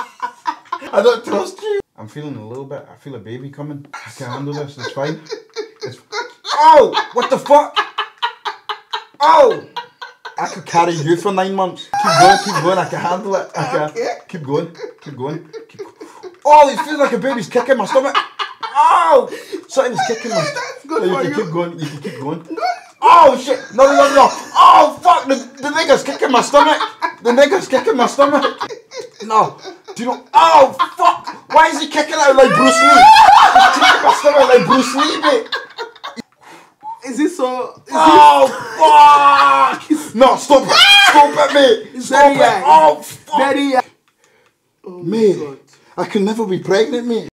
I don't trust you. I'm feeling a little bit. I feel a baby coming. I can handle this. It's fine. Oh! What the fuck? Oh! I could carry you for 9 months. Keep going. I can handle it. Keep going. Oh, it feels like a baby's kicking my stomach. Oh! Something's kicking my stomach. That's good No, for you you. can keep going. Oh shit! No. Oh fuck! The nigga's kicking my stomach. No. Do you know? Oh fuck! Why is he kicking out like Bruce Lee? He's kicking my stomach like Bruce Lee, mate. Is it so? Oh fuck! No, stop it, mate. Stop it. Oh fuck, Very. Oh mate. God. I can never be pregnant, mate.